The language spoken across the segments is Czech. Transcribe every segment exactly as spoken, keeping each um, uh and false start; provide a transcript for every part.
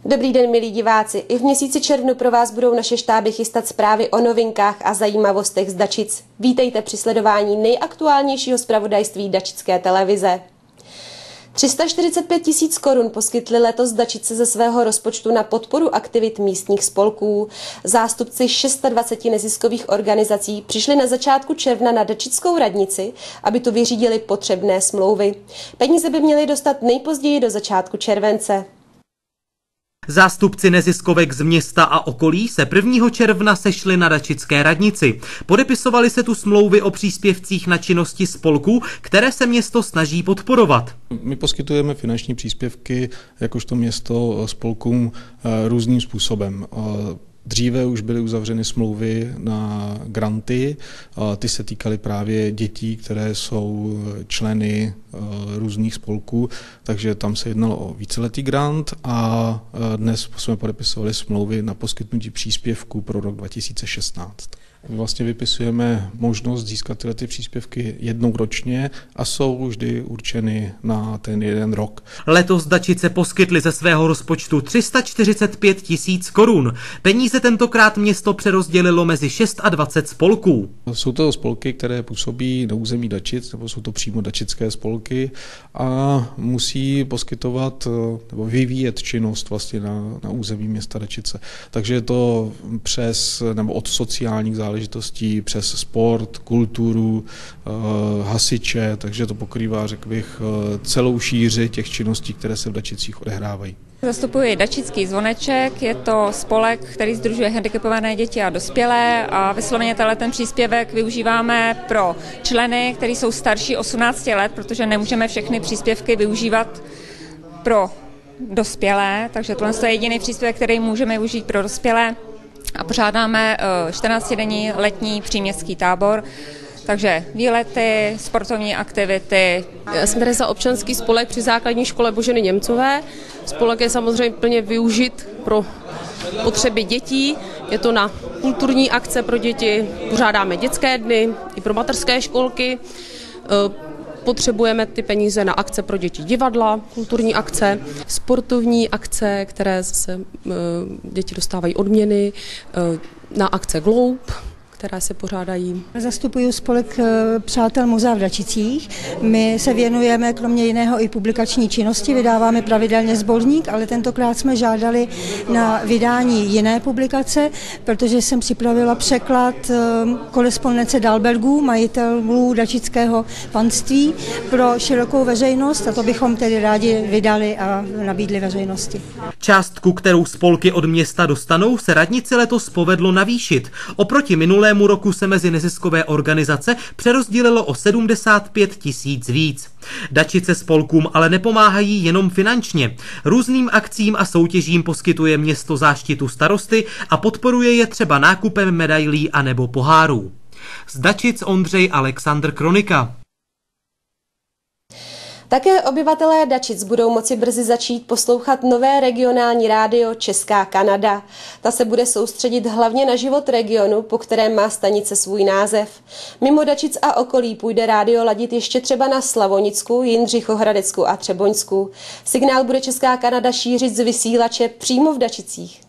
Dobrý den, milí diváci. I v měsíci červnu pro vás budou naše štáby chystat zprávy o novinkách a zajímavostech z Dačic. Vítejte při sledování nejaktuálnějšího zpravodajství Dačické televize. tři sta čtyřicet pět tisíc korun poskytly letos Dačice ze svého rozpočtu na podporu aktivit místních spolků. Zástupci dvaceti šesti neziskových organizací přišli na začátku června na Dačickou radnici, aby tu vyřídili potřebné smlouvy. Peníze by měly dostat nejpozději do začátku července. Zástupci neziskovek z města a okolí se prvního června sešli na Dačické radnici. Podepisovali se tu smlouvy o příspěvcích na činnosti spolků, které se město snaží podporovat. My poskytujeme finanční příspěvky jakožto město spolkům různým způsobem. Dříve už byly uzavřeny smlouvy na granty, ty se týkaly právě dětí, které jsou členy různých spolků, takže tam se jednalo o víceletý grant a dnes jsme podepisovali smlouvy na poskytnutí příspěvků pro rok dva tisíce šestnáct. My vlastně vypisujeme možnost získat tyhle ty příspěvky jednou ročně a jsou vždy určeny na ten jeden rok. Letos Dačice poskytly ze svého rozpočtu tři sta čtyřicet pět tisíc korun. Peníze tentokrát město přerozdělilo mezi dvacet šest spolků. Jsou to spolky, které působí na území Dačic, nebo jsou to přímo dačické spolky a musí poskytovat nebo vyvíjet činnost vlastně na, na území města Dačice. Takže je to přes nebo od sociálních záležitostí záležitostí přes sport, kulturu, hasiče, takže to pokrývá, řekl bych, celou šíři těch činností, které se v Dačicích odehrávají. Zastupuji Dačický zvoneček, je to spolek, který sdružuje handicapované děti a dospělé a vysloveně ten příspěvek využíváme pro členy, kteří jsou starší osmnácti let, protože nemůžeme všechny příspěvky využívat pro dospělé, takže tohle je jediný příspěvek, který můžeme využít pro dospělé. A pořádáme čtrnáctidenní letní příměstský tábor, takže výlety, sportovní aktivity. Já jsem tady za občanský spolek při základní škole Boženy Němcové. Spolek je samozřejmě plně využit pro potřeby dětí. Je to na kulturní akce pro děti, pořádáme dětské dny i pro mateřské školky. Potřebujeme ty peníze na akce pro děti, divadla, kulturní akce, sportovní akce, které zase děti dostávají odměny, na akce Globe, které se pořádají. Zastupuji spolek Přátel muzea v Dačicích. My se věnujeme kromě jiného i publikační činnosti, vydáváme pravidelně sborník, ale tentokrát jsme žádali na vydání jiné publikace, protože jsem připravila překlad korespondence Dalbergů, majitelů dačického panství, pro širokou veřejnost a to bychom tedy rádi vydali a nabídli veřejnosti. Částku, kterou spolky od města dostanou, se radnici letos povedlo navýšit. Oproti minulé roku se mezi neziskové organizace přerozdělilo o sedmdesát pět tisíc víc. Dačice spolkům ale nepomáhají jenom finančně. Různým akcím a soutěžím poskytuje město záštitu starosty a podporuje je třeba nákupem medailí anebo pohárů. Z Dačic Ondřej Alexandr Kronika. Také obyvatelé Dačic budou moci brzy začít poslouchat nové regionální rádio Česká Kanada. Ta se bude soustředit hlavně na život regionu, po kterém má stanice svůj název. Mimo Dačic a okolí půjde rádio ladit ještě třeba na Slavonicku, Jindřichohradecku a Třeboňsku. Signál bude Česká Kanada šířit z vysílače přímo v Dačicích.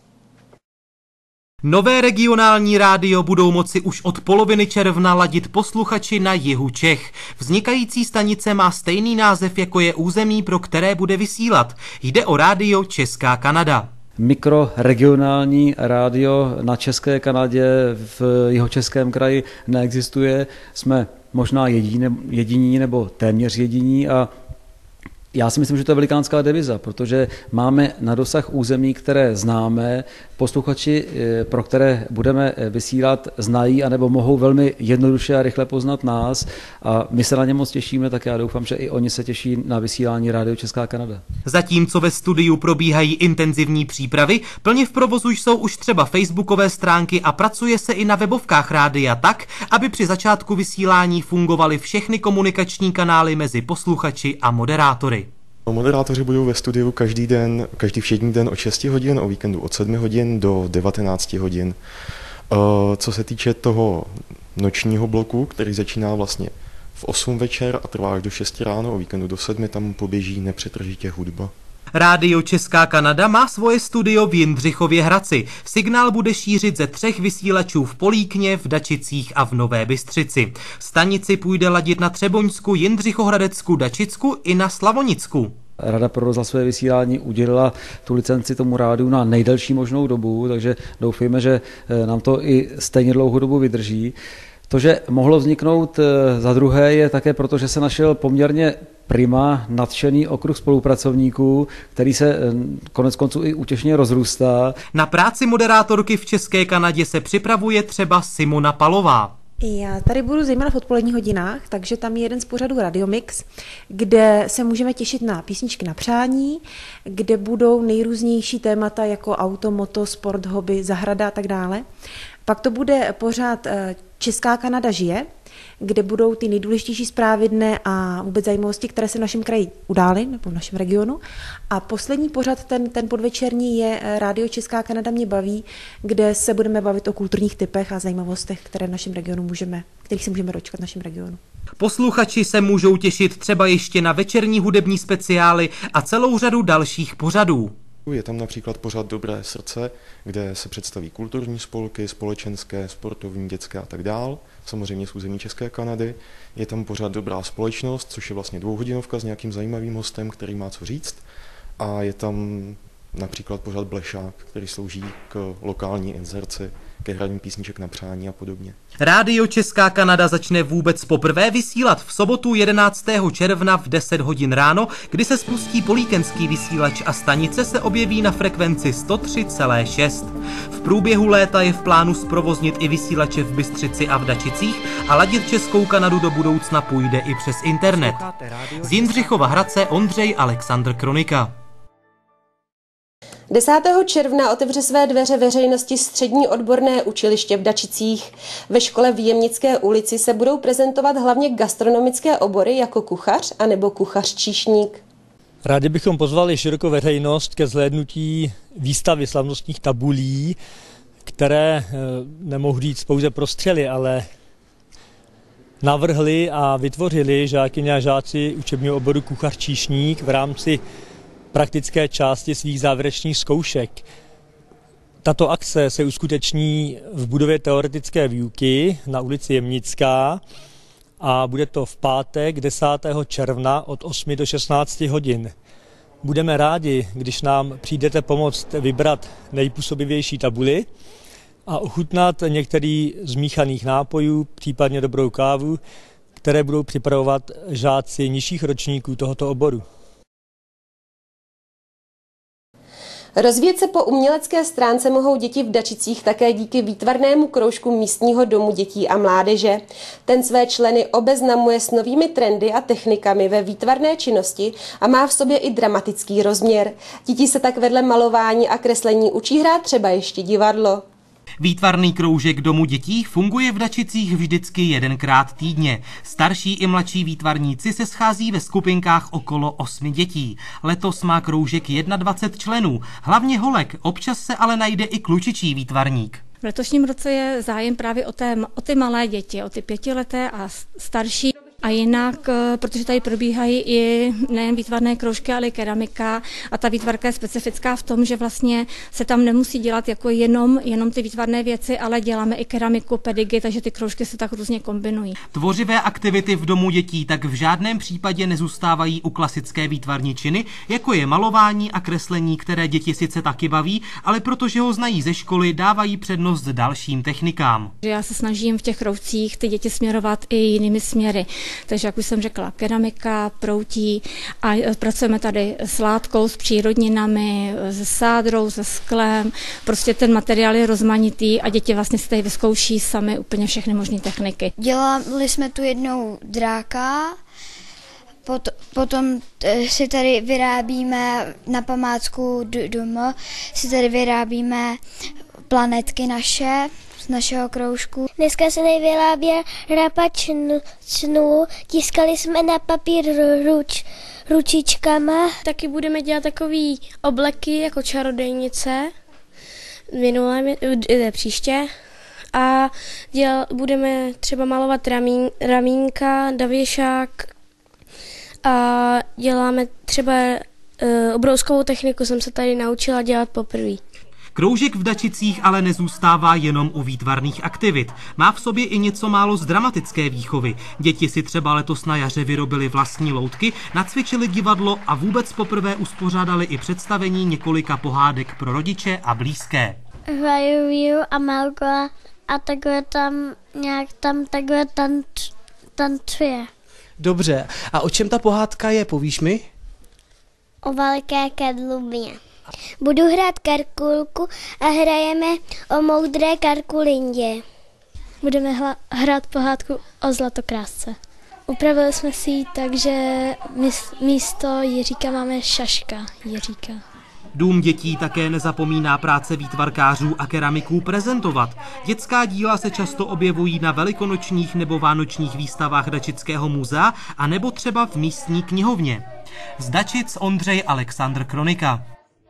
Nové regionální rádio budou moci už od poloviny června ladit posluchači na jihu Čech. Vznikající stanice má stejný název, jako je území, pro které bude vysílat. Jde o rádio Česká Kanada. Mikroregionální rádio na České Kanadě v Jihočeském kraji neexistuje. Jsme možná jediní, jediní nebo téměř jediní a já si myslím, že to je velikánská deviza, protože máme na dosah území, které známe, posluchači, pro které budeme vysílat, znají anebo mohou velmi jednoduše a rychle poznat nás a my se na ně moc těšíme, tak já doufám, že i oni se těší na vysílání Rádio Česká Kanada. Zatímco ve studiu probíhají intenzivní přípravy, plně v provozu jsou už třeba facebookové stránky a pracuje se i na webovkách rádia tak, aby při začátku vysílání fungovaly všechny komunikační kanály mezi posluchači a moderátory. Moderátoři budou ve studiu každý den, každý všední den od šesti hodin, o víkendu od sedmi hodin do devatenácti hodin. Co se týče toho nočního bloku, který začíná vlastně v osm večer a trvá až do šesti ráno, o víkendu do sedmi, tam poběží nepřetržitě hudba. Rádio Česká Kanada má svoje studio v Jindřichově Hradci. Signál bude šířit ze třech vysílačů v Políkně, v Dačicích a v Nové Bystřici. Stanici půjde ladit na Třeboňsku, Jindřichohradecku, Dačicku i na Slavonicku. Rada pro rozhlasové vysílání udělila tu licenci tomu rádiu na nejdelší možnou dobu, takže doufejme, že nám to i stejně dlouhou dobu vydrží. To, že mohlo vzniknout za druhé, je také proto, že se našel poměrně prima nadšený okruh spolupracovníků, který se konec konců i útěšně rozrůstá. Na práci moderátorky v České Kanadě se připravuje třeba Simona Palová. Já tady budu zejména v odpoledních hodinách, takže tam je jeden z pořadů Radiomix, kde se můžeme těšit na písničky na přání, kde budou nejrůznější témata jako auto, moto, sport, hobby, zahrada a tak dále. Pak to bude pořád Česká Kanada žije, kde budou ty nejdůležitější zprávy dne a vůbec zajímavosti, které se v našem kraji udály, nebo v našem regionu. A poslední pořad, ten, ten podvečerní, je Rádio Česká Kanada mě baví, kde se budeme bavit o kulturních typech a zajímavostech, které v našem regionu můžeme, kterých se můžeme dočkat v našem regionu. Posluchači se můžou těšit třeba ještě na večerní hudební speciály a celou řadu dalších pořadů. Je tam například pořad Dobré srdce, kde se představí kulturní spolky, společenské, sportovní, dětské a tak dál, samozřejmě z území České Kanady. Je tam pořad Dobrá společnost, což je vlastně dvouhodinovka s nějakým zajímavým hostem, který má co říct. A je tam například pořad Blešák, který slouží k lokální inzerci, ke hraní písniček na přání a podobně. Rádio Česká Kanada začne vůbec poprvé vysílat v sobotu jedenáctého června v deset hodin ráno, kdy se spustí políkenský vysílač a stanice se objeví na frekvenci sto tři celá šest. V průběhu léta je v plánu zprovoznit i vysílače v Bystřici a v Dačicích a ladit Českou Kanadu do budoucna půjde i přes internet. Z Jindřichova Hradce Ondřej Alexandr Kronika. desátého června otevře své dveře veřejnosti střední odborné učiliště v Dačicích. Ve škole v Jemnické ulici se budou prezentovat hlavně gastronomické obory jako kuchař anebo kuchař-číšník. Rádi bychom pozvali širokou veřejnost ke zhlédnutí výstavy slavnostních tabulí, které nemohu říct pouze prostřely, ale navrhli a vytvořili žákyně a žáci učebního oboru kuchař-číšník v rámci praktické části svých závěrečných zkoušek. Tato akce se uskuteční v budově teoretické výuky na ulici Jemnická a bude to v pátek desátého června od osmi do šestnácti hodin. Budeme rádi, když nám přijdete pomoct vybrat nejpůsobivější tabuly a ochutnat některý z míchaných nápojů, případně dobrou kávu, které budou připravovat žáci nižších ročníků tohoto oboru. Rozvíjet se po umělecké stránce mohou děti v Dačicích také díky výtvarnému kroužku místního domu dětí a mládeže. Ten své členy obeznamuje s novými trendy a technikami ve výtvarné činnosti a má v sobě i dramatický rozměr. Děti se tak vedle malování a kreslení učí hrát třeba ještě divadlo. Výtvarný kroužek domu dětí funguje v Dačicích vždycky jedenkrát týdně. Starší i mladší výtvarníci se schází ve skupinkách okolo osmi dětí. Letos má kroužek dvacet jedna členů, hlavně holek, občas se ale najde i klučičí výtvarník. V letošním roce je zájem právě o, té, o ty malé děti, o ty pětileté a starší. A jinak, protože tady probíhají i nejen výtvarné kroužky, ale i keramika a ta výtvarka je specifická v tom, že vlastně se tam nemusí dělat jako jenom, jenom ty výtvarné věci, ale děláme i keramiku, pedigy, takže ty kroužky se tak různě kombinují. Tvořivé aktivity v domu dětí tak v žádném případě nezůstávají u klasické výtvarní činy, jako je malování a kreslení, které děti sice taky baví, ale protože ho znají ze školy, dávají přednost dalším technikám. Já se snažím v těch kroužcích ty děti směrovat i jinými směry. Takže, jak už jsem řekla, keramika, proutí a pracujeme tady s látkou, s přírodninami, se sádrou, se sklem. Prostě ten materiál je rozmanitý a děti vlastně si tady vyzkouší sami úplně všechny možné techniky. Dělali jsme tu jednou dráka, pot, potom si tady vyrábíme na památku doma, si tady vyrábíme planetky naše, z našeho kroužku. Dneska se tady vyrábí rapač snů, tiskali jsme na papír ruč, ručičkama. Taky budeme dělat takový obleky jako čarodejnice, minulé, příště. A děl, budeme třeba malovat ramín, ramínka, davěšák a děláme třeba E, obrouskovou techniku jsem se tady naučila dělat poprvé. Kroužek v Dačicích ale nezůstává jenom u výtvarných aktivit. Má v sobě i něco málo z dramatické výchovy. Děti si třeba letos na jaře vyrobili vlastní loutky, nacvičili divadlo a vůbec poprvé uspořádali i představení několika pohádek pro rodiče a blízké. Hraju Víru a Margo a takhle tam nějak tam takhle tanč, tancuje. Dobře, a o čem ta pohádka je, povíš mi? O velké kadlubě. Budu hrát Karkulku a hrajeme o moudré Karkulindě. Budeme hla- hrát pohádku o Zlatokrásce. Upravili jsme si ji tak, že místo Jiříka máme Šaška Jiříka. Dům dětí také nezapomíná práce výtvarkářů a keramiků prezentovat. Dětská díla se často objevují na velikonočních nebo vánočních výstavách Dačického muzea a nebo třeba v místní knihovně. Z Dačic Ondřej Alexandr Kronika.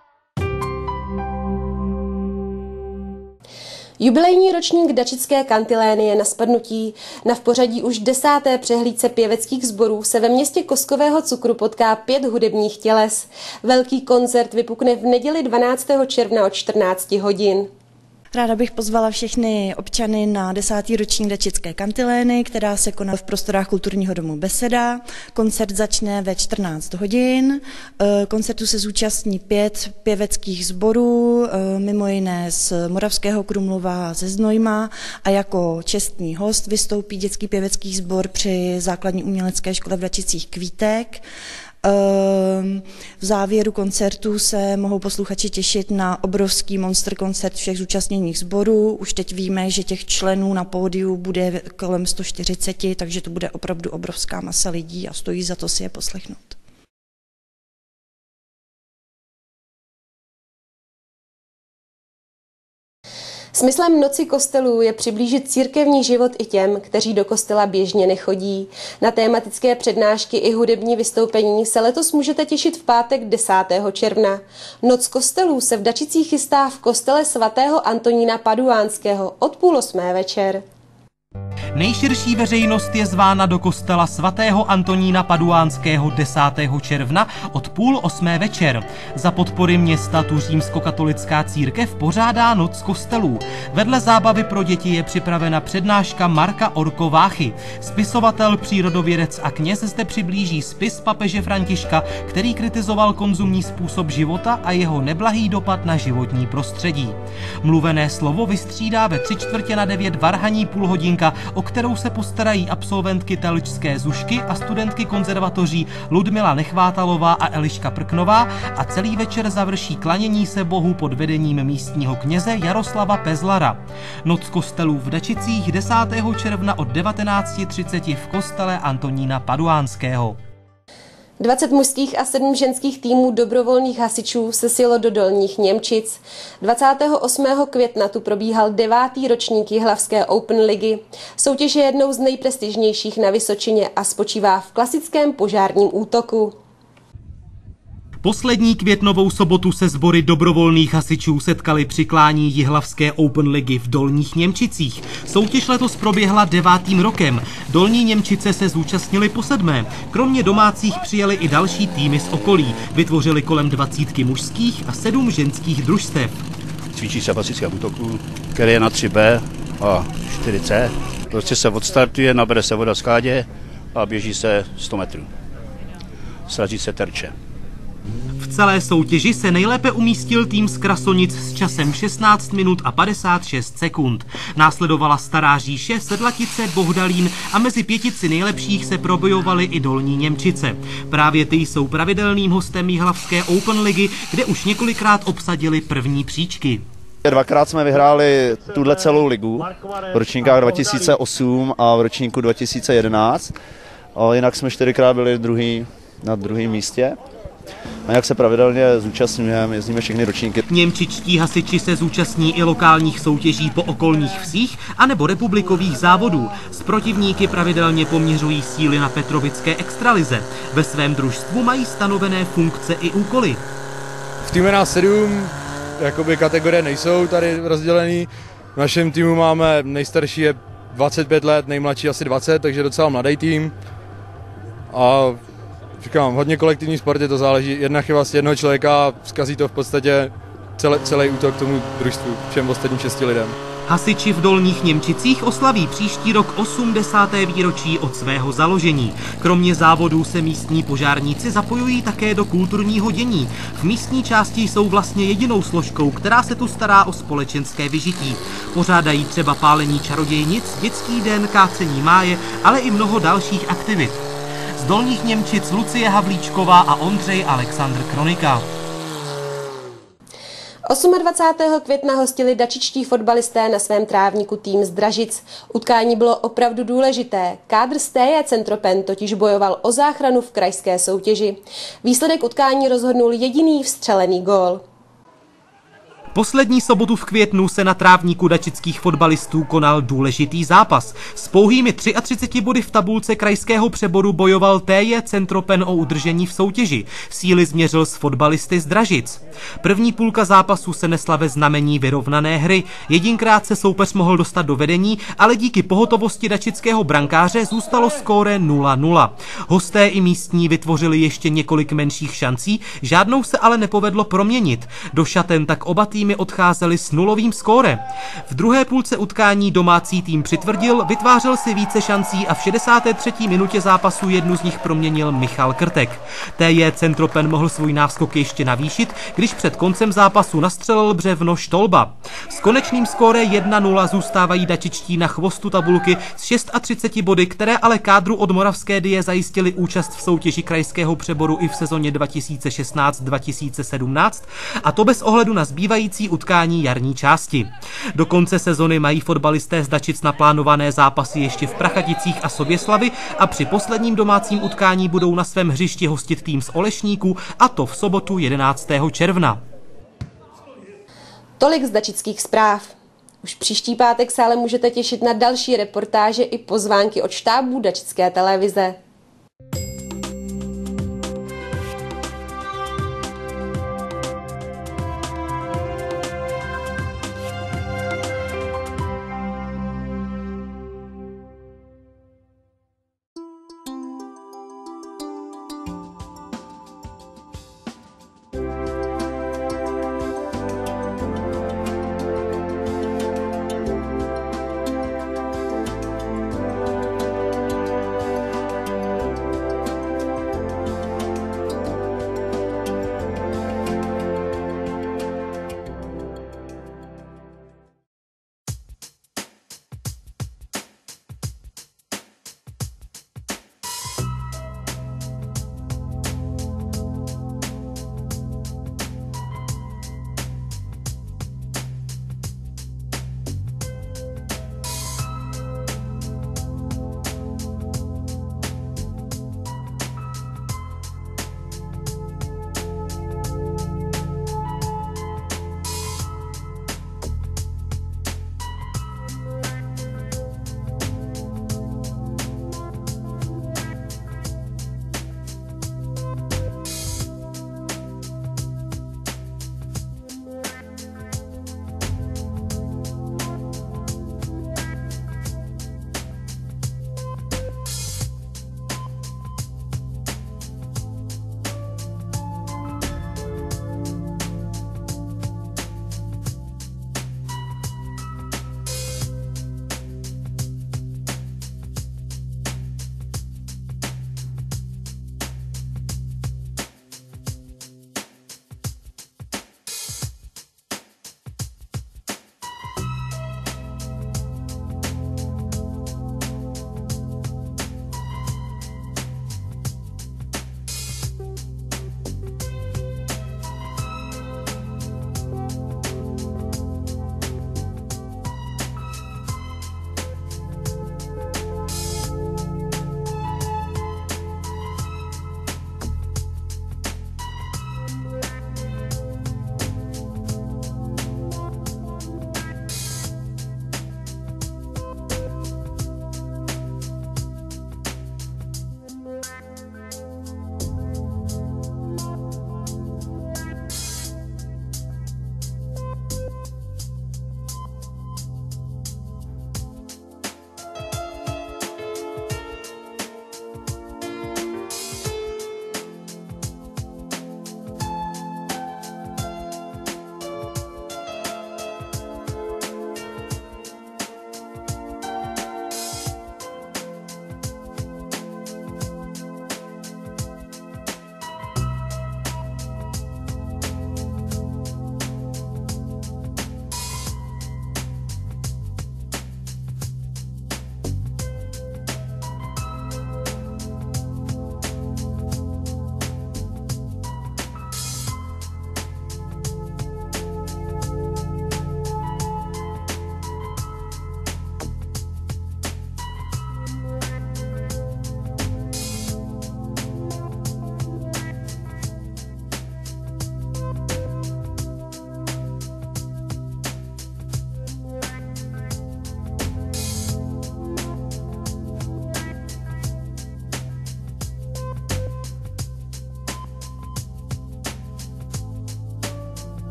Jubilejní ročník Dačické kantilény je na spadnutí. Na v pořadí už desáté přehlídce pěveckých sborů se ve městě Koskového Cukru potká pět hudebních těles. Velký koncert vypukne v neděli dvanáctého června od čtrnácti hodin. Ráda bych pozvala všechny občany na desátý ročník Dačické kantilény, která se koná v prostorách kulturního domu Beseda. Koncert začne ve čtrnáct hodin. Koncertu se zúčastní pět pěveckých sborů, mimo jiné z Moravského Krumlova, ze Znojma, a jako čestný host vystoupí dětský pěvecký sbor při základní umělecké škole v Dačicích Kvítek. V závěru koncertu se mohou posluchači těšit na obrovský monster koncert všech zúčastněných sborů. Už teď víme, že těch členů na pódiu bude kolem sto čtyřicet, takže to bude opravdu obrovská masa lidí a stojí za to si je poslechnout. Smyslem Noci kostelů je přiblížit církevní život i těm, kteří do kostela běžně nechodí. Na tématické přednášky i hudební vystoupení se letos můžete těšit v pátek desátého června. Noc kostelů se v Dačicích chystá v kostele svatého Antonína Paduánského od půl osmé večer. Nejširší veřejnost je zvána do kostela svatého Antonína Paduánského desátého června od půl osmé večer. Za podpory města tu římskokatolická církev pořádá Noc kostelů. Vedle zábavy pro děti je připravena přednáška Marka Orko-Váchy. Spisovatel, přírodovědec a kněz zde přiblíží spis papeže Františka, který kritizoval konzumní způsob života a jeho neblahý dopad na životní prostředí. Mluvené slovo vystřídá ve tři čtvrtě na devět varhaní půlhodinka, o kterou se postarají absolventky Telčské Zušky a studentky konzervatoří Ludmila Nechvátalová a Eliška Prknová, a celý večer završí klanění se Bohu pod vedením místního kněze Jaroslava Pezlara. Noc kostelů v Dačicích desátého června od devatenácti třiceti v kostele Antonína Paduánského. dvacet mužských a sedm ženských týmů dobrovolných hasičů se sjelo do Dolních Němčic. dvacátého osmého května tu probíhal devátý ročník Jihlavské Open ligy. Soutěž je jednou z nejprestižnějších na Vysočině a spočívá v klasickém požárním útoku. Poslední květnovou sobotu se sbory dobrovolných hasičů setkali při klání Jihlavské Open ligy v Dolních Němčicích. Soutěž letos proběhla devátým rokem. Dolní Němčice se zúčastnili po sedmé. Kromě domácích přijeli i další týmy z okolí. Vytvořili kolem dvacítky mužských a sedm ženských družstev. Cvičí se v hasičském útoku, který je na tři bé a čtyři cé. Prostě se odstartuje, nabere se voda z kádě a běží se sto metrů. Srazí se terče. V celé soutěži se nejlépe umístil tým z Krasonic s časem šestnáct minut a padesát šest sekund. Následovala Stará Říše, Sedlatice, Bohdalín a mezi pětici nejlepších se probojovaly i Dolní Němčice. Právě ty jsou pravidelným hostem Jihlavské Open ligy, kde už několikrát obsadili první příčky. Dvakrát jsme vyhráli tuhle celou ligu, v ročníkách dva tisíce osm a v ročníku dva tisíce jedenáct. A jinak jsme čtyřikrát byli druhý, na druhém místě. A jak se pravidelně zúčastňujeme, jezdíme všechny ročníky. Němčičtí hasiči se zúčastní i lokálních soutěží po okolních vsích anebo republikových závodů. S protivníky pravidelně poměřují síly na Petrovické extralize. Ve svém družstvu mají stanovené funkce i úkoly. V týmu nás sedm, jakoby kategorie nejsou tady rozdělený. V našem týmu máme nejstarší je dvacet pět let, nejmladší asi dvacet, takže docela mladý tým. A říkám, hodně kolektivní sporty, to záleží. Jedna chyba z jednoho člověka zkazí to v podstatě celý, celý útok tomu družstvu, všem ostatním šesti lidem. Hasiči v Dolních Němčicích oslaví příští rok osmdesáté výročí od svého založení. Kromě závodů se místní požárníci zapojují také do kulturního dění. V místní části jsou vlastně jedinou složkou, která se tu stará o společenské vyžití. Pořádají třeba pálení čarodějnic, dětský den, kácení máje, ale i mnoho dalších aktivit. Z Dolních Němčic Lucie Havlíčková a Ondřej Alexandr Kronika. dvacátého osmého května hostili dačičtí fotbalisté na svém trávníku tým z Dražic. Utkání bylo opravdu důležité. Kádr z T J Centropen totiž bojoval o záchranu v krajské soutěži. Výsledek utkání rozhodnul jediný vstřelený gól. Poslední sobotu v květnu se na trávníku dačických fotbalistů konal důležitý zápas. S pouhými třiatřiceti body v tabulce krajského přeboru bojoval T J Centropen o udržení v soutěži. Síly změřil s fotbalisty z Dražic. První půlka zápasu se nesla ve znamení vyrovnané hry. Jedinkrát se soupeř mohl dostat do vedení, ale díky pohotovosti dačického brankáře zůstalo skóre nula nula. Hosté i místní vytvořili ještě několik menších šancí, žádnou se ale nepovedlo proměnit. Do šaten tak oba týmy odcházeli s nulovým skórem. V druhé půlce utkání domácí tým přitvrdil, vytvářel si více šancí a v šedesáté třetí minutě zápasu jednu z nich proměnil Michal Krtek. T J Centropen mohl svůj náskok ještě navýšit, když před koncem zápasu nastřelil břevno Štolba. S konečným skóre jedna nula zůstávají dačičtí na chvostu tabulky s třiceti šesti body, které ale kádru od Moravské Die zajistili účast v soutěži krajského přeboru i v sezóně dva tisíce šestnáct dva tisíce sedmnáct, a to bez ohledu na zbývající utkání jarní části. Do konce sezony mají fotbalisté z Dačic naplánované zápasy ještě v Prachaticích a Soběslavi a při posledním domácím utkání budou na svém hřišti hostit tým z Olešníků, a to v sobotu jedenáctého června. Tolik z dačických zpráv. Už příští pátek se ale můžete těšit na další reportáže i pozvánky od štábů Dačické televize.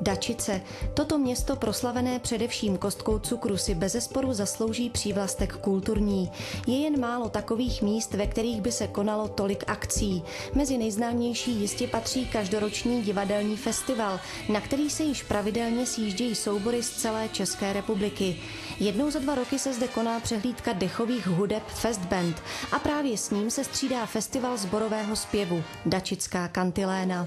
Dačice. Toto město proslavené především kostkou cukru si bezesporu zaslouží přívlastek kulturní. Je jen málo takových míst, ve kterých by se konalo tolik akcí. Mezi nejznámější jistě patří každoroční divadelní festival, na který se již pravidelně sjíždějí soubory z celé České republiky. Jednou za dva roky se zde koná přehlídka dechových hudeb Festband a právě s ním se střídá festival sborového zpěvu Dačická kantiléna.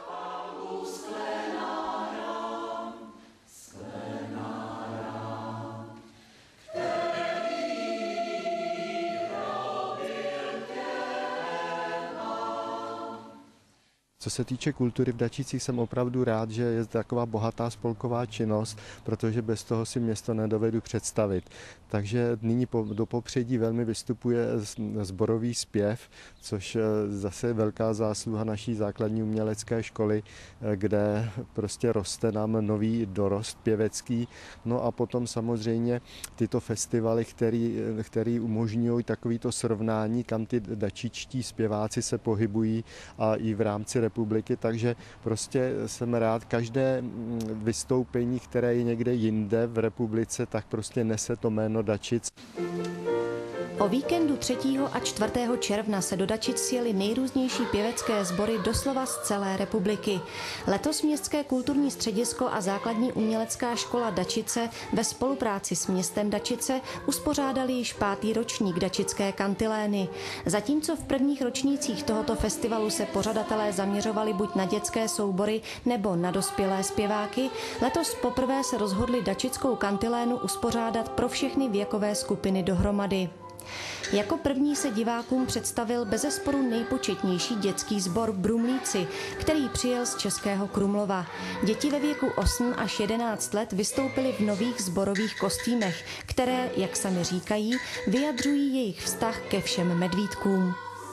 Co se týče kultury v Dačicích, jsem opravdu rád, že je taková bohatá spolková činnost, protože bez toho si město nedovedu představit. Takže nyní do popředí velmi vystupuje sborový zpěv, což zase je velká zásluha naší základní umělecké školy, kde prostě roste nám nový dorost pěvecký. No a potom samozřejmě tyto festivaly, který, který umožňují takovýto srovnání, kam ty dačičtí zpěváci se pohybují a i v rámci republiky, takže prostě jsem rád, každé vystoupení, které je někde jinde v republice, tak prostě nese to jméno Dačic. O víkendu třetího a čtvrtého června se do Dačic sjeli nejrůznější pěvecké sbory doslova z celé republiky. Letos Městské kulturní středisko a základní umělecká škola Dačice ve spolupráci s městem Dačice uspořádali již pátý ročník Dačické kantilény. Zatímco v prvních ročnících tohoto festivalu se pořadatelé zaměřovali buď na dětské soubory nebo na dospělé zpěváky, letos poprvé se rozhodli Dačickou kantilénu uspořádat pro všechny věkové skupiny dohromady. Jako první se divákům představil bezesporu nejpočetnější dětský sbor Brumlíci, který přijel z Českého Krumlova. Děti ve věku osm až jedenáct let vystoupily v nových sborových kostýmech, které, jak sami říkají, vyjadřují jejich vztah ke všem medvídkům.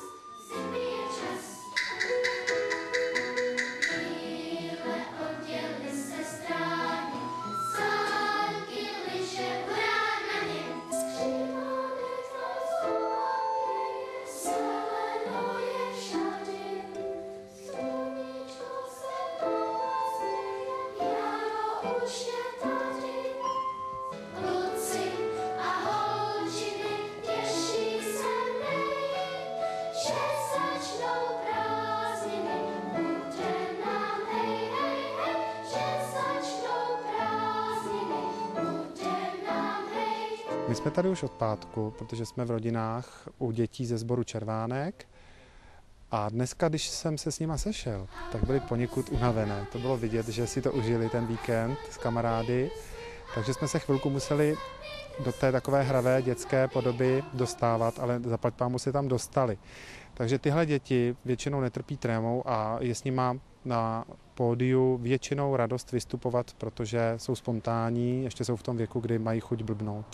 My jsme tady už od pátku, protože jsme v rodinách u dětí ze sboru Červánek a dneska, když jsem se s nima sešel, tak byli poněkud unavené. To bylo vidět, že si to užili ten víkend s kamarády, takže jsme se chvilku museli do té takové hravé dětské podoby dostávat, ale zaplať pámu se tam dostali. Takže tyhle děti většinou netrpí trémou a je s nima na pódiu většinou radost vystupovat, protože jsou spontánní, ještě jsou v tom věku, kdy mají chuť blbnout.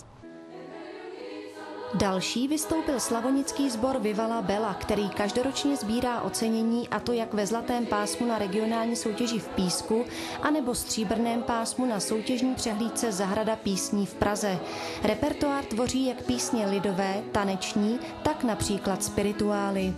Další vystoupil slavonický sbor Vivala Bella, který každoročně sbírá ocenění, a to jak ve zlatém pásmu na regionální soutěži v Písku, anebo stříbrném pásmu na soutěžní přehlídce Zahrada písní v Praze. Repertoár tvoří jak písně lidové, taneční, tak například spirituály.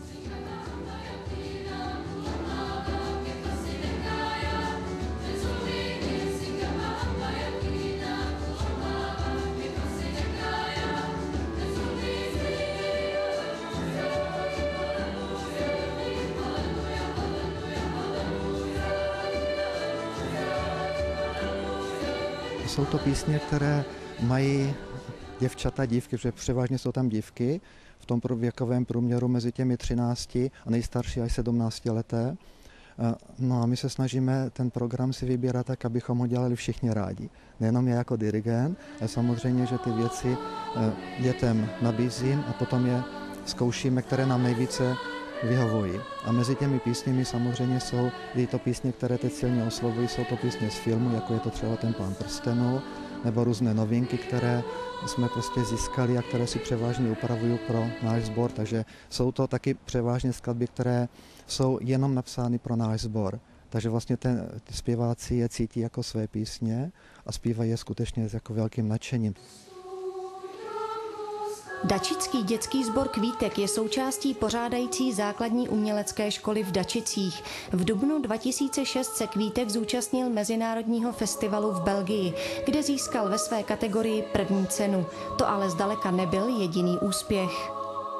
Jsou to písně, které mají děvčata, dívky, protože převážně jsou tam dívky, v tom věkovém průměru mezi těmi třinácti a nejstarší až sedmnácti leté. No a my se snažíme ten program si vybírat tak, abychom ho dělali všichni rádi. Nejenom já jako dirigent, ale samozřejmě, že ty věci dětem nabízím a potom je zkoušíme, které nám nejvíce vyhovují. A mezi těmi písněmi samozřejmě jsou i to písně, které teď silně oslovují, jsou to písně z filmu, jako je to třeba ten Pán prstenů, nebo různé novinky, které jsme prostě získali a které si převážně upravují pro náš sbor, takže jsou to taky převážně skladby, které jsou jenom napsány pro náš sbor. Takže vlastně ten, ty zpěváci je cítí jako své písně a zpívají je skutečně s jako velkým nadšením. Dačický dětský sbor Kvítek je součástí pořádající základní umělecké školy v Dačicích. V dubnu dva tisíce šest se Kvítek zúčastnil Mezinárodního festivalu v Belgii, kde získal ve své kategorii první cenu. To ale zdaleka nebyl jediný úspěch.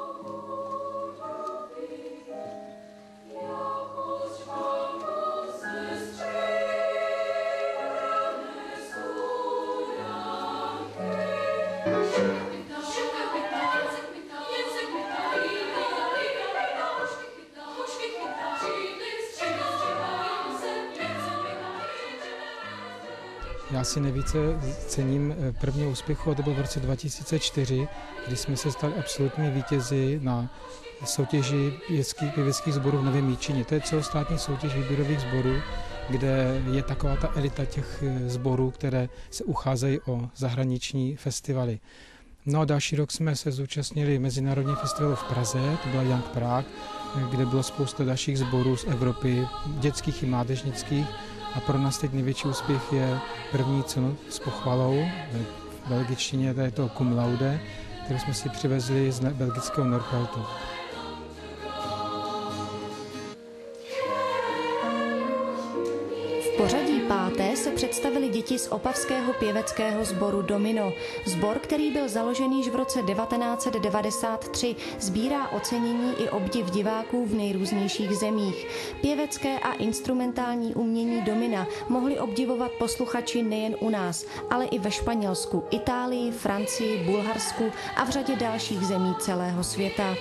Já si nejvíce cením prvního úspěchu, a to byl v roce dva tisíce čtyři, kdy jsme se stali absolutními vítězi na soutěži pěveckých sborů v Novém Jičíně. To je celostátní soutěž výběrových sborů, kde je taková ta elita těch sborů, které se ucházejí o zahraniční festivaly. No a další rok jsme se zúčastnili Mezinárodního festivalu v Praze, to byla Young Prague, kde bylo spousta dalších sborů z Evropy, dětských i mládežnických. A pro nás teď největší úspěch je první cenu s pochvalou, v belgičtině to je to cum laude, kterou jsme si přivezli z belgického Norfeltu. V pořadí páté se představili děti z opavského pěveckého sboru Domino. Sbor, který byl založen již v roce devatenáct set devadesát tři, sbírá ocenění i obdiv diváků v nejrůznějších zemích. Pěvecké a instrumentální umění Domina mohli obdivovat posluchači nejen u nás, ale i ve Španělsku, Itálii, Francii, Bulharsku a v řadě dalších zemí celého světa.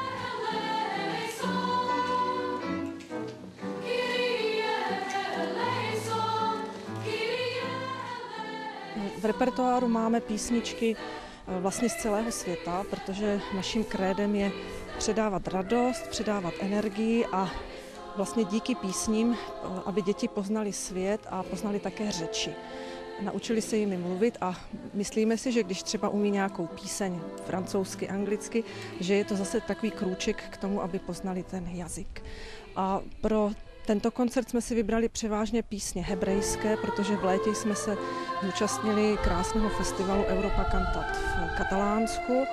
V repertoáru máme písničky vlastně z celého světa, protože naším krédem je předávat radost, předávat energii a vlastně díky písním, aby děti poznali svět a poznali také řeči. Naučili se jimi mluvit a myslíme si, že když třeba umí nějakou píseň francouzsky, anglicky, že je to zase takový krůček k tomu, aby poznali ten jazyk. A pro tento koncert jsme si vybrali převážně písně hebrejské, protože v létě jsme se zúčastnili krásného festivalu Europa Cantat v Katalánsku.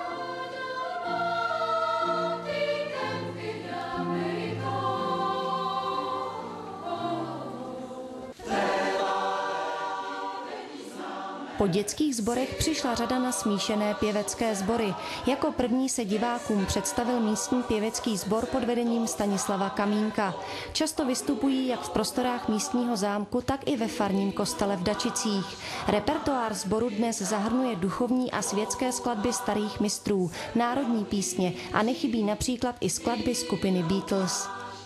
Po dětských sborech přišla řada na smíšené pěvecké sbory. Jako první se divákům představil místní pěvecký sbor pod vedením Stanislava Kamínka. Často vystupují jak v prostorách místního zámku, tak i ve farním kostele v Dačicích. Repertoár sboru dnes zahrnuje duchovní a světské skladby starých mistrů, národní písně a nechybí například i skladby skupiny Beatles.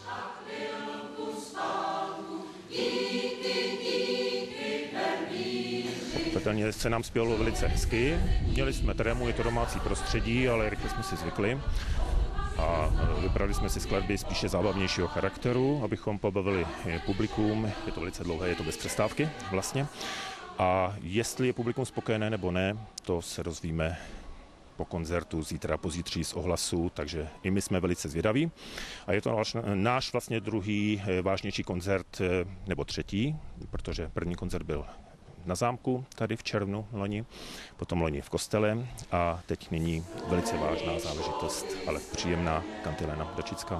Pochopitelně se nám zpěvalo velice hezky. Měli jsme trému, je to domácí prostředí, ale rychle jsme si zvykli. A vybrali jsme si skladby spíše zábavnějšího charakteru, abychom pobavili publikum. Je to velice dlouhé, je to bez přestávky vlastně. A jestli je publikum spokojené nebo ne, to se dozvíme po koncertu, zítra, pozítří z ohlasu, takže i my jsme velice zvědaví. A je to náš, náš vlastně druhý vážnější koncert, nebo třetí, protože první koncert byl na zámku, tady v červnu loni, potom loni v kostele a teď nyní velice vážná záležitost, ale příjemná kantiléna dačická.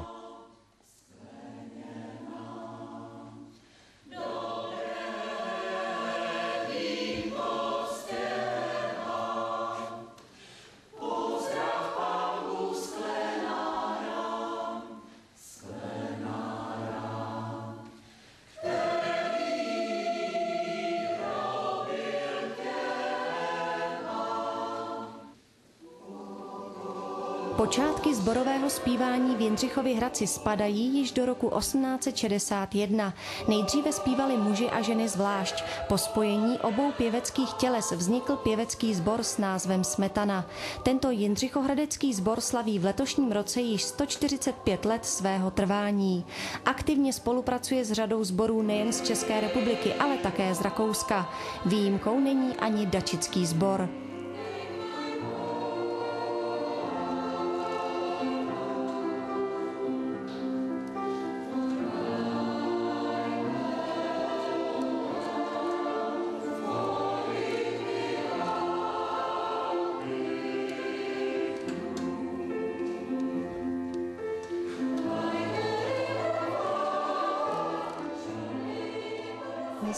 Počátky sborového zpívání v Jindřichově Hradci spadají již do roku osmnáct set šedesát jedna. Nejdříve zpívali muži a ženy zvlášť. Po spojení obou pěveckých těles vznikl pěvecký sbor s názvem Smetana. Tento jindřichohradecký sbor slaví v letošním roce již sto čtyřicet pět let svého trvání. Aktivně spolupracuje s řadou sborů nejen z České republiky, ale také z Rakouska. Výjimkou není ani dačický sbor.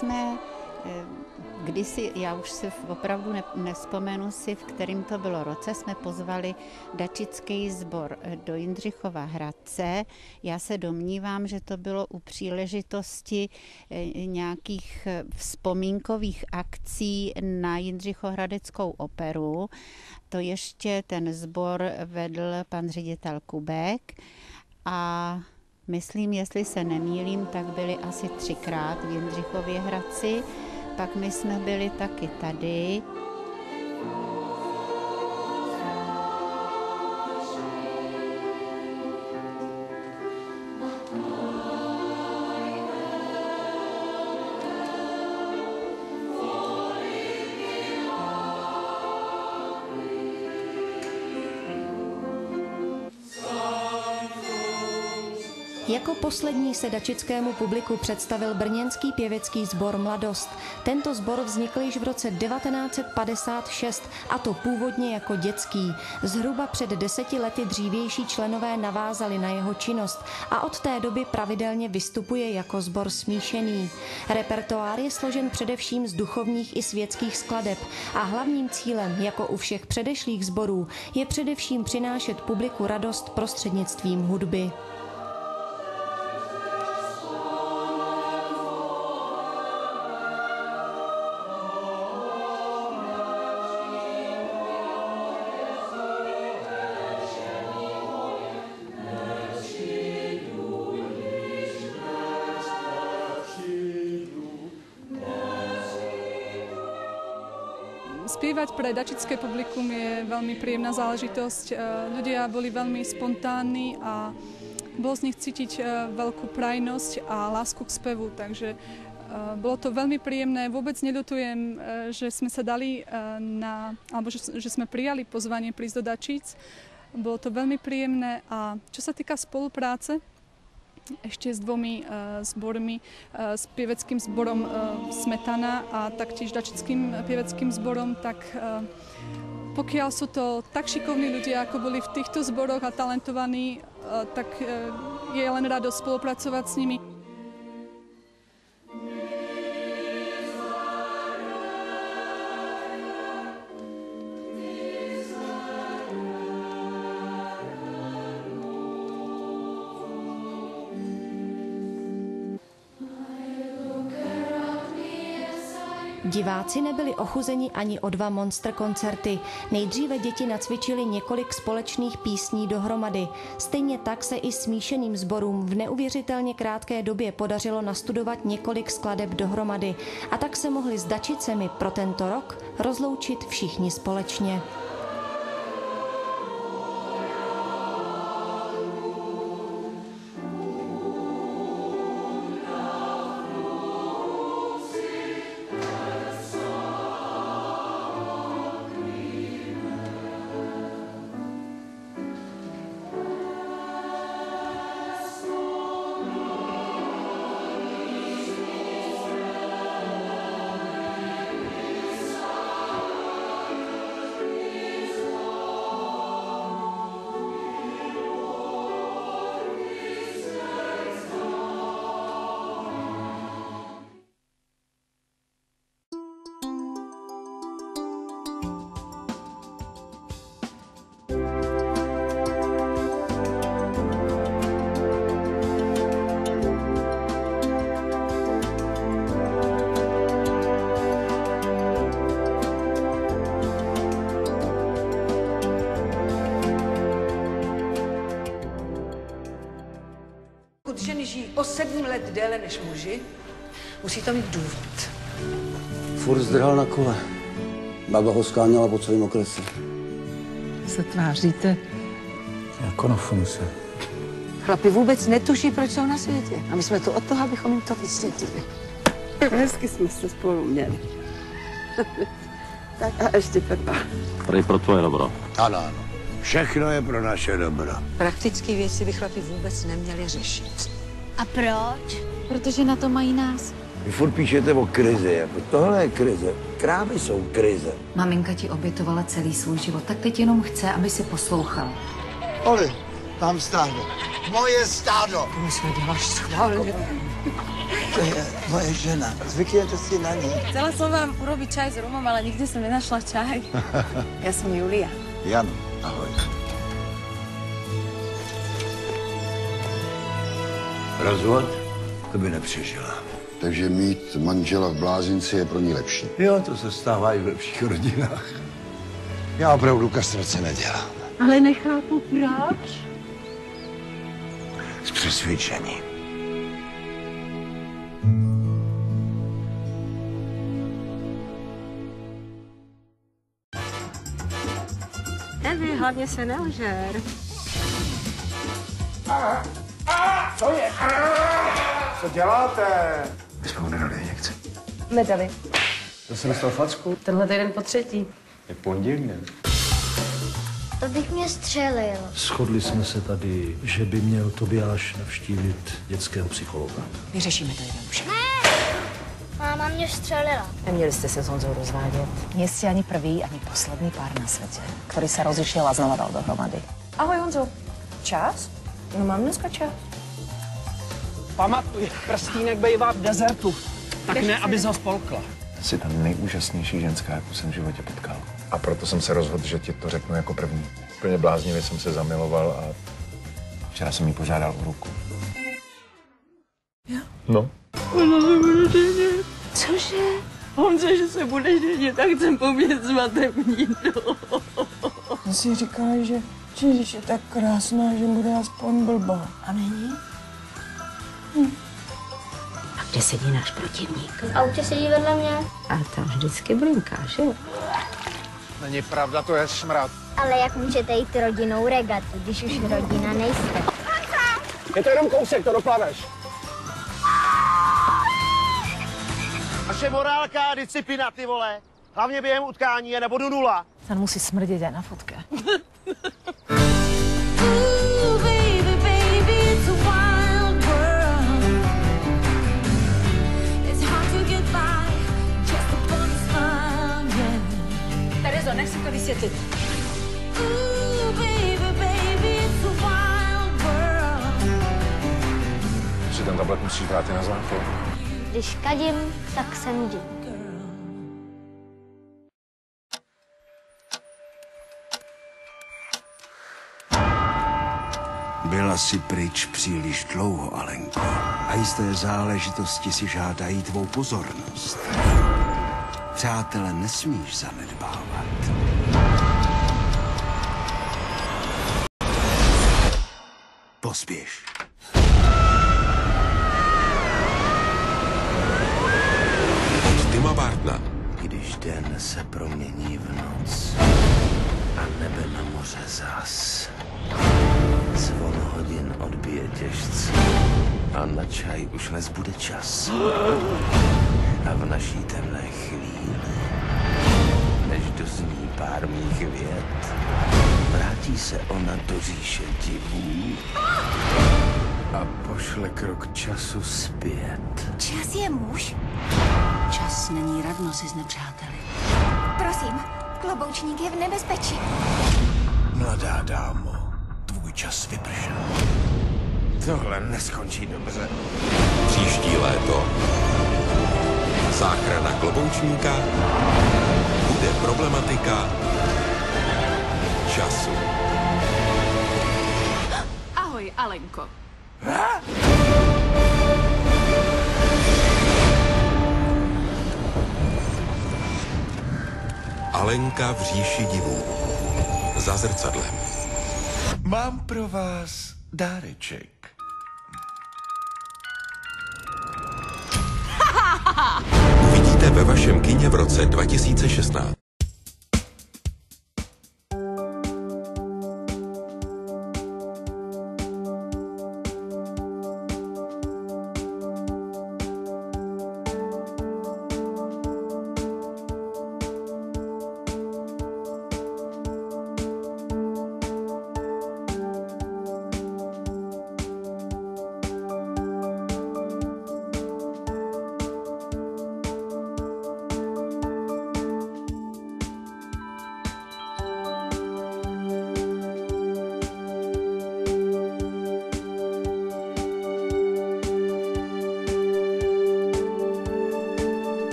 jsme kdysi, já už si opravdu ne, nevzpomenu si, v kterém to bylo roce, jsme pozvali dačický sbor do Jindřichova Hradce. Já se domnívám, že to bylo u příležitosti nějakých vzpomínkových akcí na Jindřichohradeckou operu. To ještě ten sbor vedl pan ředitel Kubek a myslím, jestli se nemýlím, tak byli asi třikrát v Jindřichově Hradci. Pak my jsme byli taky tady. Jako poslední se dačickému publiku představil brněnský pěvecký sbor Mladost. Tento sbor vznikl již v roce devatenáct set padesát šest, a to původně jako dětský. Zhruba před deseti lety dřívější členové navázali na jeho činnost a od té doby pravidelně vystupuje jako sbor smíšený. Repertoár je složen především z duchovních i světských skladeb a hlavním cílem, jako u všech předešlých sborů, je především přinášet publiku radost prostřednictvím hudby. Spievať pre dačické publikum je veľmi príjemná záležitosť. Ľudia boli veľmi spontánni a bolo z nich cítiť veľkú prajnosť a lásku k spevu, takže bolo to veľmi príjemné. Vôbec neľutujem, že sme sa dali na, alebo že, že sme prijali pozvanie prísť do Dačíc. Bolo to veľmi príjemné a čo sa týka spolupráce, ešte s dvomi uh, zbormi, uh, s pieveckým zborom uh, Smetana a taktiež dačickým pieveckým zborom, tak uh, pokiaľ sú to tak šikovní ľudia, ako boli v týchto zboroch a talentovaní, uh, tak uh, je len radosť spolupracovať s nimi. Diváci nebyli ochuzeni ani o dva monster koncerty. Nejdříve děti nacvičili několik společných písní dohromady. Stejně tak se i smíšeným sborům v neuvěřitelně krátké době podařilo nastudovat několik skladeb dohromady. A tak se mohli s Dačicemi pro tento rok rozloučit všichni společně. Ženy žijí o sedm let déle než muži, musí to mít důvod. Furt zdrhal na kole. Baba ho skáněla po celém okrese. Se tváříte? Jako na funuse. Chlapi vůbec netuší, proč jsou na světě. A my jsme tu od toho, abychom jim to vysvětlili. Hezky jsme se spolu měli. Tak a ještě Pepa. Tady pro tvoje dobro. Ano, ano. Všechno je pro naše dobro. Praktické věci by chlapi vůbec neměli řešit. A proč? Protože na to mají nás. Vy furt píšete o krizi, jako tohle je krize. Krávy jsou krize. Maminka ti obětovala celý svůj život, tak teď jenom chce, aby si poslouchal. Oli, tam stádo. Moje stádo. To musíme dělat schválně. To je moje žena. Zvykněte si na ní. Chcela som vám urobiť čaj s rumom, ale nikde som nenašla čaj. Ja som Julia. Jan, ahoj. Rozvod? To by nepřežila. Takže mít manžela v blázinci je pro ní lepší. Jo, to se stává i v lepších rodinách. Já opravdu kastrace nedělám. Ale nechápu proč. Z přesvědčení. Evi, hlavně se neožer. A, a, co je? A, co děláte? My jsme mu nedali injekci. Nedali. To jsem dostal facku. Tenhle týden po třetí. Je pondělí, ne? To bych mě střelil. Shodli jsme se tady, že by měl Tobiáš navštívit dětského psychologa. Vyřešíme to jednoduše. Máma mě střelila. Neměli jste se s Honzou rozvádět. Nie ste ani prvý, ani posledný pár na svete, ktorý sa rozišiel a znova dal dohromady. Ahoj, Honzo. Čas? No mám dneska čas. Pamatuj, prstínek bejvá v dezertu. Tak Běž ne, se. abys ho spolkla. Jsi ta nejúžasnější ženská, jakou jsem v životě potkal. A proto jsem se rozhodl, že ti to řeknu jako první. Úplně bláznivě jsem se zamiloval a včera jsem jí požádal o ruku. Jo? No. Ono se bude ženit. Cože? Honzo, že se budeš ženit, tak chcem pomět svatební dom. On si říkala, že Ježíš je tak krásná, že bude aspoň blbá. A není? Hm. A kde sedí náš protivník? V autě sedí vedle mě. A tam vždycky blinká, že? Není pravda, to je smrad. Ale jak můžete jít rodinou regatu, když už rodina nejste? Je to jenom kousek, to doplaveš. Naše morálka a disciplína, ty vole. Hlavně během utkání je nebo do nula. Ten musí smrdět aj na fotke. Terezo, nech si to vysvětlit. Si ten tablet musíš brát i na záchod. Když kadím, tak semdím. Byla si pryč příliš dlouho, Alenko. A jisté záležitosti si žádají tvou pozornost. Přátele nesmíš zanedbávat. Pospěš. Od Tima Bartna. Když den se promění v noc a nebe na moře zas. Zvon hodin odbije těžce a na čaj už nezbude čas. A v naší temné chvíli, než dozní pár mých vět, vrátí se ona do říše divů a pošle krok času zpět. Čas je muž? Čas není ravno si s nepřáteli. Prosím, kloboučník je v nebezpečí. Mladá dámo, tvůj čas vypršel. Tohle neskončí dobře. Příští léto. Záchrana kloboučníka. Bude problematika času. Ahoj, Alenko. Alenka v říši divů. Za zrcadlem. Mám pro vás dáreček. Uvidíte ve vašem kině v roce dva tisíce šestnáct.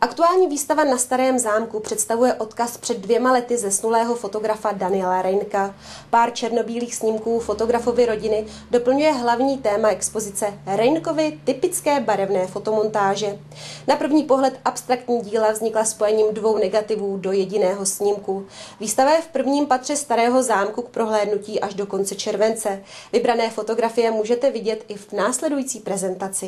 Aktuální výstava na Starém zámku představuje odkaz před dvěma lety zesnulého fotografa Daniela Reinka. Pár černobílých snímků fotografovy rodiny doplňuje hlavní téma expozice Reinkovy typické barevné fotomontáže. Na první pohled abstraktní díla vznikla spojením dvou negativů do jediného snímku. Výstava je v prvním patře Starého zámku k prohlédnutí až do konce července. Vybrané fotografie můžete vidět i v následující prezentaci.